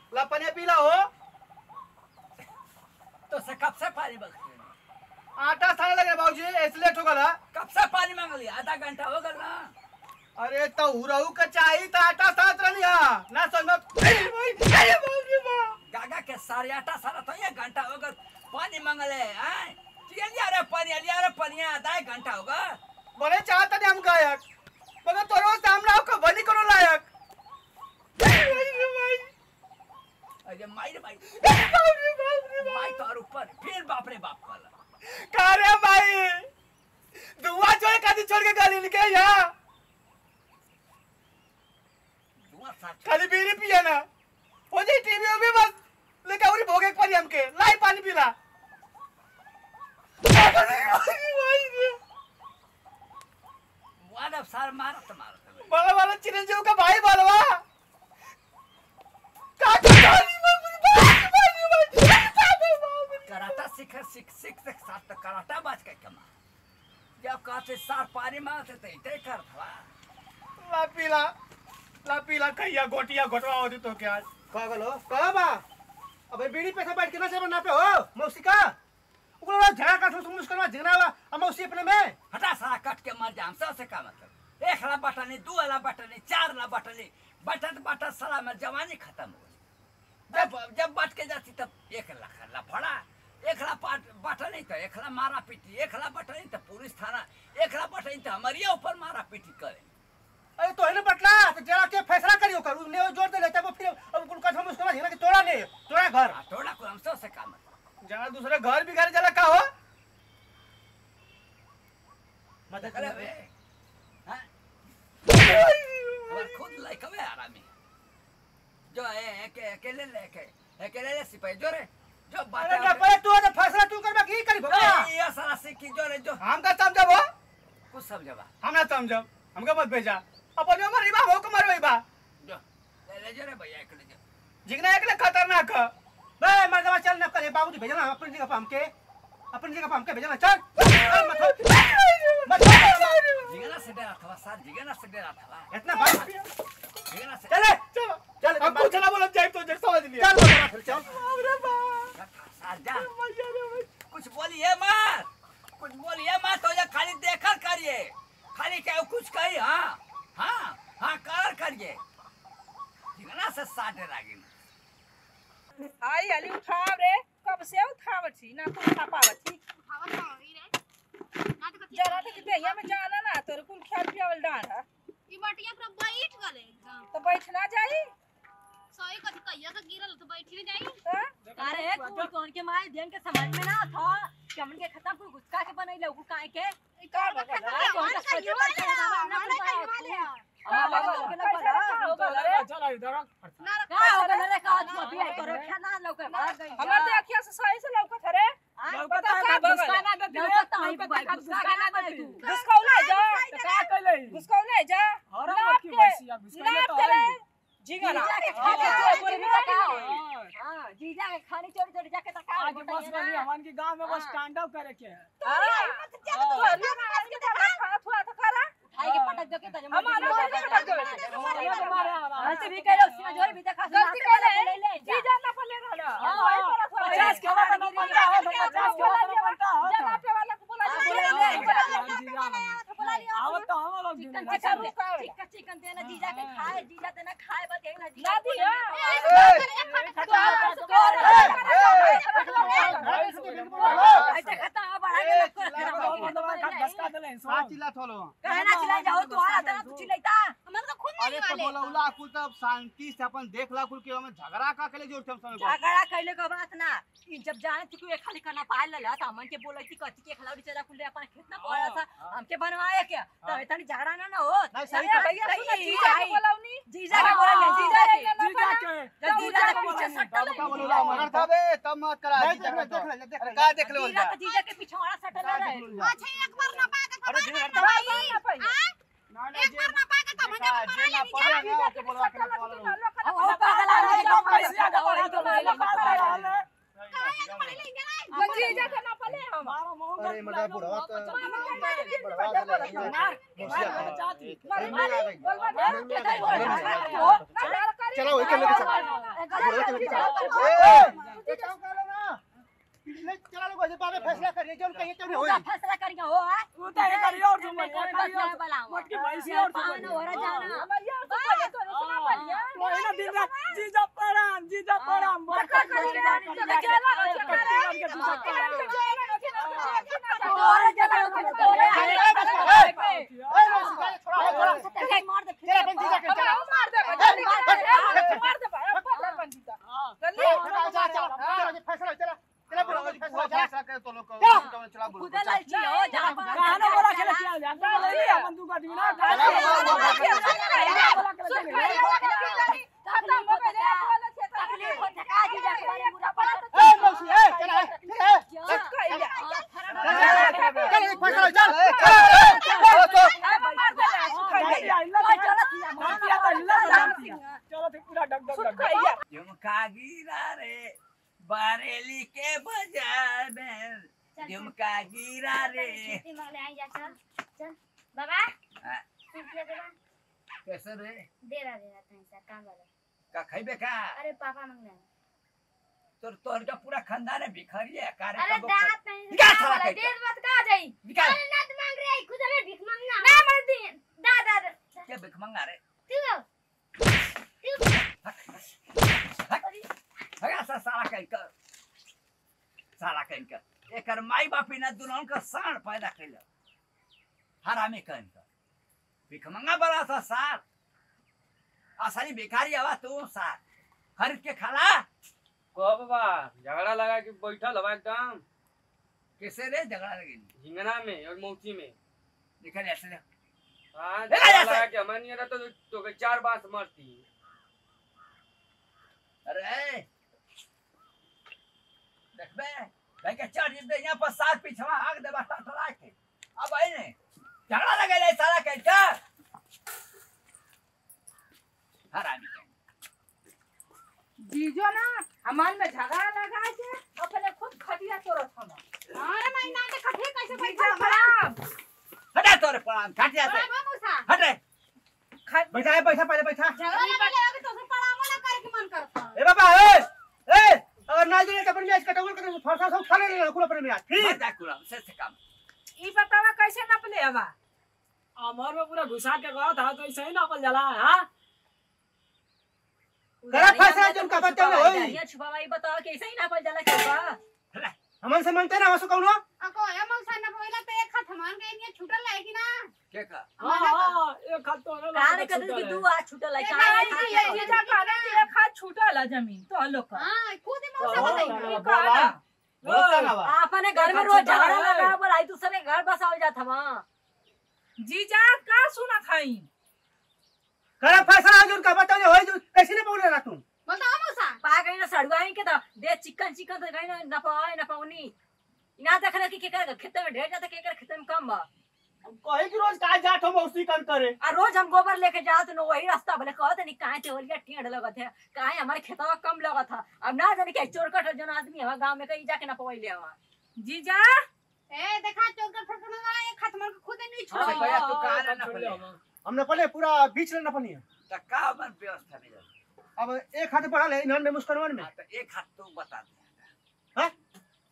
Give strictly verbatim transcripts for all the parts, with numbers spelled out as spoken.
ला पानी पीला हो तो से कब से पानी मांग आटा साने लगे बाबूजी इसलिए ठोकल है कब से पानी मांग लिया आधा घंटा हो गया ना अरे तो हुराऊ का चाहिए तो आटा साथ रही है ना संगत अरे अरे बाबूजी मां गागा के सारे आटा सारा तो ये घंटा हो गया पानी मांग ले हैं ये लिया रे पानी लिया रे पानी आधा घंटा होगा बड़े चाहता नहीं हम गायक मगर तोरो सामने को बनी करो लायक अरे माई रे माई बाप रे बाप रे माई तो और ऊपर फिर बाप रे बाप वाला का रे भाई दुआ छोड़ कदी छोड़ के गाली निकले यहाँ दुआ साथ खाली बीड़ी पिए ना हो जाए टीवी में बस लेके उरी भोगे पर हमके लाई पानी पीला वाला सार मारत मारत बाला बाला चिरंजीव का भाई बालवा का कराटा सीख सीख सीख सीख साथ तो कराटा बाज के कमा जब कहते सार पानी मांगते थे इतने कर था ला पीला ला पीला कहिया गोटिया घोटवा होती तो क्या पागल हो कहा बा अबे बीड़ी पैसा बैठ के ना से बना पे हो मौसी का उगला झगड़ा का सुन मुस्कुरा झगड़ा हुआ अब मौसी अपने में हटा सारा कट के मर जाम से का मतलब एक ला बटनी दो ला बटनी चार ला बटनी बटत बटत साला में जवानी खत्म हो जब जब बट के जाती तब एक लाख ला फड़ा एक ला बटनी तो एक ला मारा पीटी एक ला बटनी तो पुलिस थाना एक ला बटनी तो हमारे ऊपर मारा पीटी करे अरे तो है बटला तो जरा के फैसला करियो कर उसने जोर दे लेता वो फिर अब कुल का हम उसको झगड़ा के तोड़ा नहीं तोड़ा घर तोड़ा को हमसे से काम जरा दूसरे घर भी घर जला का हो मदद करे बे हां और खुद लाइक में आरामी जो है के अकेले लेके अकेले ले सिपाही जो रे जो बात अरे पहले तू तो फैसला तू करबा की करी भगवा ये सारा सिक्की जो रे जो हम का समझबो कुछ समझबा हम ना समझब हमका मत भेजा अब जो मर बा हो को मर बा जो ले ले जो रे भैया एक ले जिगना एक ले खतरनाक है बे मर्दवा चल ना करे बाबूजी भेजना अपनी जगह पे हमके अपनी जगह पे हमके भेजना चल मत मत जिगना से डरा था सर जिगना से डरा था इतना भाई जिगना से चले चल चल अब कुछ ना बोल जाए तो जैसा समझ लिया चल बोला फिर चल अरे बा सर जा कुछ बोलिए मत कुछ बोलिए मत तो ये खाली देखा करिए खाली क्या कुछ कही हां हां हां कर करिए जिगना से साथ डरागी आई अली उठाव रे कब से उठावत छी ना तू उठा पावत छी उठावत रही रे ना तो कथि जरा तो देहिया में जाना ना तोर कुल खेल पियावल डांड है ई बटिया पर बैठ गले एकदम तो बैठ ना जाई सोई कथि कहिया के गिरल तो बैठ ही जाई त अरे कुल कौन के माय देन के समझ में ना था कमन के खत्म कुल गुस्का के बनैले उ काहे के ई का बगल अरे कौन का सोचे पर चला ना कुल पाया का बगल के ना बगल रे चल इधर ना का हो गल रे का तू अभी आई करो खाना लौके भाग गई हमर तो अखिया से सही से लौकत रे लौकता का गुस्का ना दे लौकता आई गुस्का ना दे तू घुसकौला जा का कहले घुसकौला जा और मत की भैंसिया घुसकौले तो है जीगना जीजा के खाने चोरी भी का हां जीजा के खाने चोरी चोरी जाके तक आज बस वाली हवन के गांव में बस स्टैंड अप करे के है तो हाथ हुआ तो करा खाई के पटक दो के तजे हम आलो पटक दो ऐसे भी कह लो सीना जोर भी देखा गलती कर ले जीजा ना पले रहला पचास के वाला न बनता है पचास के वाला न बनता है जना पे वाला को बोला आवत तो हम लोग चिकन चिकन चिकन देना जीजा के खाए जीजा देना खाए बस एक ना जीजा ना दिया ऐसे खत्म बढ़ा के लगको घसका देले हां चिल्ला थोलो कहना चिल्ला जाओ तू आ तना तू चिल्लाता हमन तो खुद नहीं अरे तो वाले बोला उला कुल तब शांति से अपन देख ला कुल के हमें झगड़ा का के जोर समय को झगड़ा कैले के बात ना ई जब जाने थी कोई खाली खाना पाए लला त हमन के बोलै थी कथि के खलाड़ी चला कुल अपन खेत ना पड़ा था हमके बनवाए के तो इतनी झगड़ा ना ना हो नहीं सही भैया सुन जीजा के बोलावनी जीजा के बोले जीजा के जीजा के जब जीजा के पीछे सटल का बोला मगर तबे तब मत करा जीजा का देख ले देख ले का देख ले जीजा के जीजा के पीछे वाला सटल रहे अच्छा एक बार ना पाए के अरे जीजा तो भाई ना ना एक बार ना पाए के तो भंजा जे ना पड़े ना तो बोला के बोला अब वो पागल आ रहा है कैसे आगे बढ़ा तो बोला जीजा के ना पले हम अरे मजा बुढ़वा तो बढ़वा दे मार चाहती बोलवा दे चलो ओके लेके चल चलो जीजा, चलो जीजा, ए बचाओ कर लो ना पिछले चला लोग ऐसे बाबे फैसला करिए जो कहिए तो होई पूरा फैसला करिए हो आ तू तो ये करियो और तुम मैं कोई करियो बस बलाऊं मोटकी भैंसी और तुम पावन हो रहा जाना हमारी और तुम बोले तो सुना पड़िया तो ये ना दिन रात जीजा प्रणाम जीजा प्रणाम बोल कर कर तोरे जगह पे तोरे ए मौसी छोड़ा छोड़ा मार दे चल अपन जीजा के चला मार दे मार दे पकड़ बन जीजा जल्दी चला चला चला फैसला चला चला बोलो फैसला फैसला करे तो लोग को चला बोलो खुदा लालची हो जा गाना बोला खेले किया जा ले लिया अपन तू गाड़ी ना तकलीफ हो ठका जी जा पूरा पड़ा ए मौसी ए चला ठीक है चल एक फैसला चल चलो तो चलो तो पूरा डग डग डग झुमका गिरा रे बरेली के बाजार में झुमका गिरा रे छुट्टी मांगले आई जा चल चल बाबा हाँ। छुट्टी दे बा कैसे रे दे रहा दे रहा था काम वाला का खइबे का अरे पापा मांगले तोर तोर का पूरा खानदान है भिखारी है कार्य अरे का दांत नहीं निकाल साला वाला कहीं देर मत का जाई निकाल अरे नत मांग रही है खुद में भीख मांगना ना मर दी दा दा दा क्या भिख मंगा रे तू हगा सा साला कहीं का साला कहीं का एकर माई बापी ना दुल्हन का साण पैदा कैल हरामी कहीं का भिख मंगा बड़ा था साथ असली भिखारी आवा तू साथ खरीद के खाला को बाबा झगड़ा लगा के बैठल हवा एकदम कैसे रे झगड़ा लगी झिंगना में और मौची में निकल ऐसे ले हाँ ले झगड़ा ऐसे। लगा के हमारे नहीं रहता तो, तो के चार बात मरती अरे देख बे भाई के चढ़ जिबे यहाँ पर साथ पीछवा आग दे बस टला के अब आई ने झगड़ा लगे ले साला कह का हरामी कहीं जीजो ना हमान में झगड़ा लगा के अपने खुद खटिया तोड़त हम अरे महीना के कठे कैसे जीजा बैठा प्रणाम हटा तोरे पड़ान काट जाते बाबा मुसा हटे बैठा है बैठा पहले बैठा झगड़ा लगा के तो पड़ावा ना करे के मन करता ए बाबा ए ए अगर ना जी कपड़े में आज कटौल कर फरसा सब खा ले कुल पर में आज मत ठीक जा कुला से से काम ई बतावा कैसे नपले हवा अमर में पूरा घुसा के गया था तो ऐसे ही नपल जाला हां करा फैसला जो उनका बच्चा में होई ये छुपावाई बताओ कैसे ही ना पल जाला के बा हमन से मांगते ना हसो कौनो अको ए मौसा ना बोला तो एक हाथ मान के इने छुटल है कि ना के का हां हां एक हाथ तो ना कान कद की दू आ छूटल है ये कान जीजा कहना कि एक हाथ छूटल है जमीन तो लोग का हां खुद ही मौसा बताई ई कहना बोलता ना बा अपने घर में रोज झगड़ा लगा बोल आई दूसरे घर बसाओ जात हवा जीजा का सुना खाई करा फैसला जो उनका बच्चा होई जो कैसे ने बोल रहा तुम बताओ मौसा पा गई ना सड़वाई के तो दे चिकन चिकन तो गई ना न पाए न पाउनी इना देखले कि केकर खेत में ढेर जाता केकर खेत में कम बा कहे कि रोज का जात हम उसी कर करे आ रोज हम गोबर लेके जात न वही रास्ता भले कहत नहीं काहे ते ओलिया टेढ़ लगत है काहे हमारे खेतवा कम लगत था अब ना जाने के चोरकट जन आदमी हवा गांव में कहीं जाके न पवई ले आवा जीजा ए देखा चौकर फटकने वाला एक हाथ मान के खुद नहीं हाँ, छोड़ भैया तू कहां ना पड़े हमने पहले पूरा बीच लेना पनी है त का मन व्यवस्था नहीं है अब एक हाथ बढ़ा ले इन्हन में मुस्करवन में हाँ, तो एक हाथ तो बता दे हैं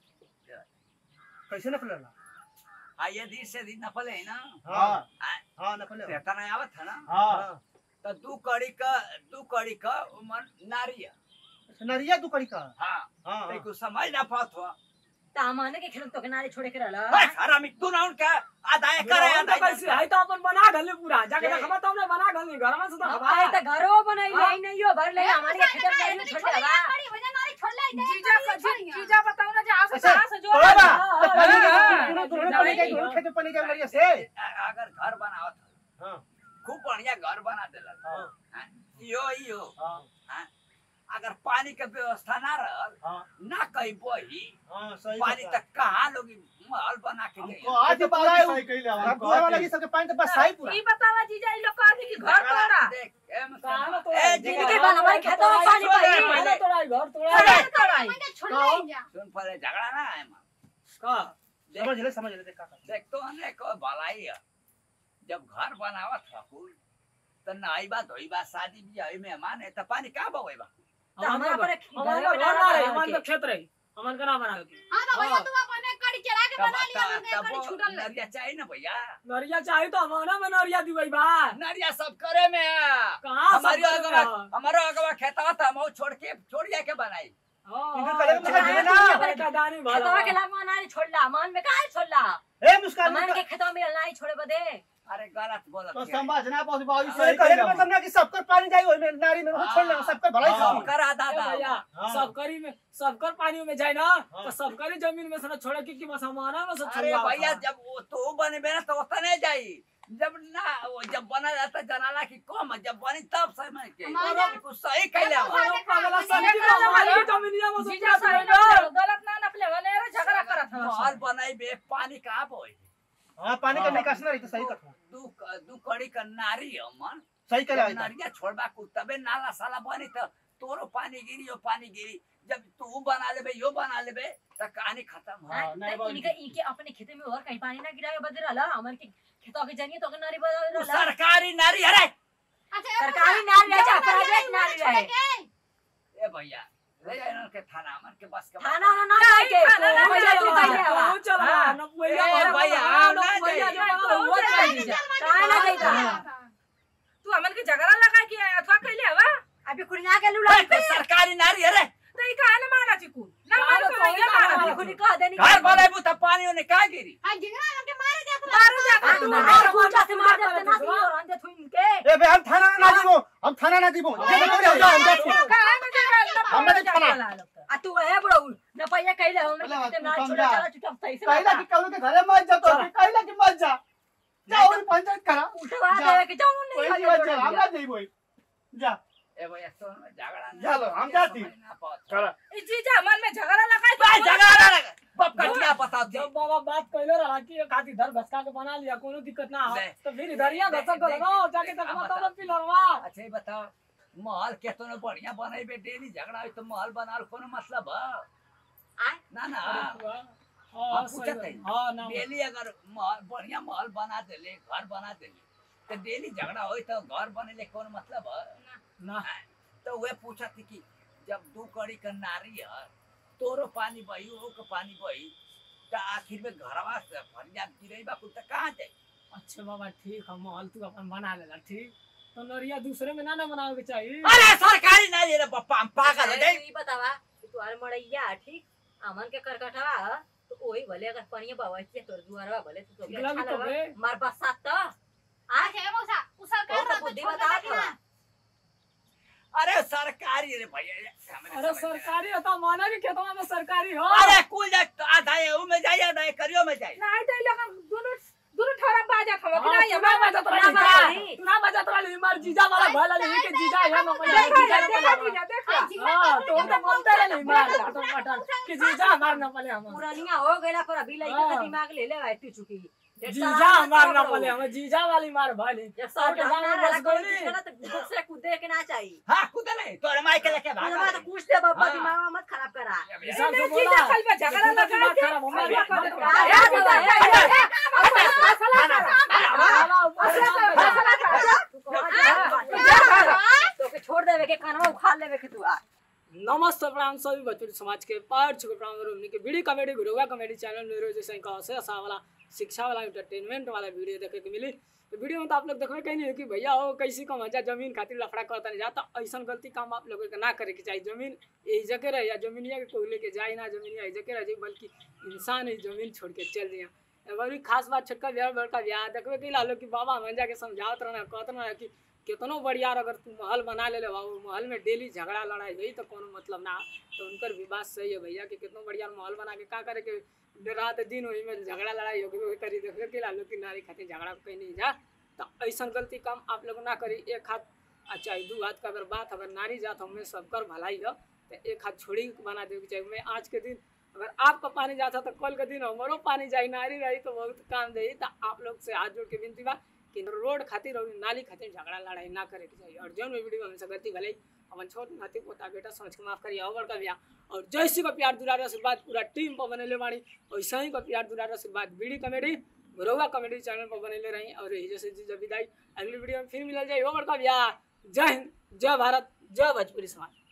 कैसे न पड़ला आ ये दिन से दिन न पले है ना हां आ, हां न पड़ले रहता नहीं आवत है ना हां तो दू कड़ी का दू कड़ी का उमर नारी है नरिया तू करी का हां हां ते को समझ ना पात हुआ तामाने के खेत तो किनारे छोड़े के रहला बस हरामी तू ना उनका आदाय करे तो आदाय कैसे है तो अपन बना घले पूरा जाके ये- देखा तो हमने बना घले घर में से तो अब हवा आए तो घरो बनाई ले नहीं हो भर ले हमारे खेत में नहीं छोड़ छोड़ हवा बड़ी वजह नारी छोड़ ले जीजा का जीजा बताओ ना जहां से अच्छा, जहां से जो तो बाबा हाँ, तो पहले हाँ, दोनों दोनों हाँ, पनी के हाँ, दोनों खेत में पनी के नरिया से अगर घर बनावत हां खूब बढ़िया घर बना देला हां हाँ, यो यो हां हाँ, अगर पानी के व्यवस्था ना रहल हां ना कहीं बही हां सही पानी तक कहाँ लोग महल बना के गए हमको आज पूरा सही कइले हम को वाला की सबके पानी तो बस सही पूरा ई बतावा जीजा ई लोग कहते कि घर तोड़ा देख ए कहाँ मतलब तोड़ा? ए जिनके जिनके बाल हमारे खेतों में पानी पाई पहले तोड़ा घर तोड़ा अरे, तोड़ाई मैं छोड़ ले जा सुन पहले झगड़ा ना है मां का समझ ले समझ ले देख का देख तो हमने को भलाई है जब घर बनावत था कोई तो नाई बात होई बात शादी ब्याह में मेहमान है तो पानी का बवेबा तो हमारा पर हमारे घर ना रही हमारे तो खेत रही हमारे का ना बना के हां तो भैया तू अपने कड़ी चला के बना लिया हमके कड़ी छूटल ले नरिया चाहिए ना भैया नरिया चाहिए तो हमारा में नरिया दी भाई बा नरिया सब करे में कहां हमारी अगवा हमारो अगवा खेतवा था हम छोड़ के छोड़िया के बनाई इनके कले में लगा दे ना का दानी भला खेतवा के लाग नारी छोड़ला मान में काहे छोड़ला ए मुस्कान मान के खेतवा में नारी छोड़े बदे अरे गलत बोलत तो समझना पौध बाबू सही करे मतलब ना कि सबकर पानी जाई ओइ में नारी में छोड़ ले सबकर भलाई सब सब करा ए दादा भैया हाँ। सबकरी में सबकर पानी में जाए ना हाँ। तो सबकरी जमीन में से ना छोड़े कि कि बस हमारा में से अरे छोड़वा भैया जब वो तो बने में ना तो उतने जाई जब ना वो जब बना जाता जनाला की कम जब बनी तब समय के हमारा- कुछ सही कहले अरे पागला सनकी तो हमारी जमीनिया में से जीजा सही छोड़े ना गलत ना नपले वाले रे झगड़ा करत हवा माल बनाई बे पानी का बोई हां पानी का निकास ना रही तो सही कथो दू दू कड़ी का नारी हमन सही करे आई नरिया छोड़बा को तबे नाला साला बनी त तोरो पानी गिरी यो पानी गिरी जब तू बना लेबे यो बना लेबे त कहानी खत्म हो हाँ, नहीं बाबू। इनके इनके अपने खेते में और कहीं पानी ना गिरावे बदे रहला हमर के खेतवा के जनिए तो के नारी बदे तू रहला सरकारी नारी अरे अच्छा सरकारी नारी रहे चाहे प्राइवेट नारी रहे ए भैया ले जाए ना के थाना हमन के बस के थाना ना ना जाए के थाना ना भैया जाए तू के। कइले हवा चल हाँ। ना भैया ए भैया, आओ ना भैया जाइए। जो वो चाहिए काहे ना जाइता तू हमन के झगड़ा लगा के अथवा कइले हवा अभी कुड़िया के लुड़ा ए, सरकारी नारी अरे तो ई काहे ना मारा चिकू ना मार तो को भैया कौन मारा मारा? अभी कुड़ी कह देनी घर बनाइबू त पानी ओने का गिरी हां झगड़ा लगे मारे जात मारू जा आ, तू और पूछा से मार देते ना दी और अंदर थुइन के ए बे हम थाना ना दीबो हम थाना ना दीबो जे करे हो जा हम जा काहे ना झगड़ा हमरा के थाना। आ तू है बड़ऊ न पैया कइले हम अरे, खेते तू ना छोड़ा समझा। चला चुपचाप सही से कहला कि कौन के घरे मत जा तो कहला कि मत जा जा और पंचायत करा उठवा जा। दे के जाऊं कोई नहीं जीवन चल हमरा जइबो जा ए भैया तो में झगड़ा नहीं चलो, हम जाती। करा ई चीज मन में झगड़ा लगा बा झगड़ा लगा बप कटिया बता दे जब बाबा बात कहले रहा कि एक हाथ इधर घसका के बना लिया कोनो दिक्कत ना हो ले। तो फिर इधर ही घसक कर लगाओ जाके तक अब मत बता। पिलरवा अच्छा ये बताओ महल केतनो बढ़िया बनाइबे डेली झगड़ा होई तो महल बनाल कोनो मतलब है आय? ना ना हां हम पूछत है हां ना डेली अगर महल बढ़िया महल बना देले घर बना देले तो डेली झगड़ा होई तो घर बनेले कोनो मतलब है ना तो वे पूछा थी कि जब दू कड़ी का नारी है तोरो पानी बही वो के पानी बही तो आखिर में घरवा से फरियाद गिरई बा कुछ कहां जाए अच्छा बाबा ठीक है महल तू अपन बना लेला ठीक तो नरिया दूसरे में ना ना बनावे के चाहिए अरे सरकारी ना ये रे पप्पा हम पागल है ई बतावा कि तू आर मड़ैया ठीक अमन के करकटवा तो ओही भले अगर पनिया बावा से तोर दुआरवा भले तो तो गला भी तो बे मार बसात तो अच्छा मौसा उ सरकार और तो बुद्धि बता था अरे सरकारी रे भैया हमें अरे सरकारी होता माना कि खेतवा में सरकारी हो अरे कुल जा आधा है ऊ में जाइए आधा है करियो में जाइए नहीं तो ई लोग दोनों दोनों ठोरा बाजा हवा कि हाँ, नहीं तू ना हमारा बजात ना रही बजाई। तू ना बजात रही मार जीजा वाला भला नहीं के जीजा है ना मजा देखा जीजा जा ना देखा पले जीजा देखा हां तो तो बोलते रहे मार टटर पटर कि जीजा मार ना पले हम पुरानिया हो गइला पर अभी लइका हाँ। के दिमाग ले ले बैठी चुकी जीजा मार ना पले हम जीजा वाली मार भाली जब सर के जाने जाने बस बस गोली गोली ना तो दुख से कूदे के ना चाहिए हां कूद नहीं तोरे माई के लेके भाग मुझे तो पूछ दे बाबा हाँ। दिमाग मत खराब करा हिसाब से नहीं बोला जीजा कल में झगड़ा लगा दिमाग के खराब हो हलवा गया कर दे आ, आ, आ, आ, आ, तो के छोड़ देवे के कानवा उखाड़ लेवे के तू आ नमस्ते प्रणाम सभी भोजपुरी समाज के पार छुके प्रणाम हमनी के video comedy Guruwa comedy channel में रोज जैसे कहा से ऐसा वाला शिक्षा वाला एंटरटेनमेंट वाला वीडियो देखे के मिली तो वीडियो में तो आप लोग देखबे कहीं नहीं कि भैया हो कैसी कम है जमीन खातिर लफड़ा करता नहीं जाता ऐसा गलती काम आप लोगों के ना करे के चाहिए जमीन यही जगह रहे या जमीनिया के कोई लेके जाए ना जमीनिया यही जगह रहे बल्कि इंसान ही जमीन छोड़ के चल दिया बड़ी खास बात छोटका ब्याह बड़का ब्याह देखबे कि लालो कि बाबा हम जाके समझावत रहना कहत रहना कि कितनो बढ़िया अगर तू महल बना ले बाबू महल में डेली झगड़ा लड़ाई हुई तो कोनो मतलब ना तो उनकर भी बात सही है भैया कि कितनो बढ़िया महल बना के का करे के रात दिन वही में झगड़ा लड़ाई होगी वही करी देखबे कि लालो कि नारी खातिर झगड़ा कहीं नहीं जा तो ऐसा गलती काम आप लोग ना करी एक हाथ अच्छा दू हाथ का अगर बात अगर नारी जात हमें सबकर भलाई हो तो एक हाथ छोड़ी बना देवे चाहिए मैं आज के दिन अगर आपका पानी जाता तो कल के दिन हमारो पानी जाई नारी रही तो बहुत काम दे तो आप लोग से हाथ जोड़ के विनती बा कि रोड खातिर और नाली खातिर झगड़ा लड़ाई ना करे के चाहिए और जौन में वीडियो हमेशा गलती भले अपन छोट नाती पोता बेटा समझ के माफ करिए और का ब्याह और जैसी का प्यार दुलार आशीर्वाद पूरा टीम पर बनेले बाड़ी वैसा ही का प्यार दुलार आशीर्वाद बीडी कॉमेडी गुरुवा कॉमेडी चैनल पर बनेले रही और यही जैसे जब विदाई अगली वीडियो में फिर मिल जाए और का ब्याह जय हिंद जय भारत जय भोजपुरी समाज।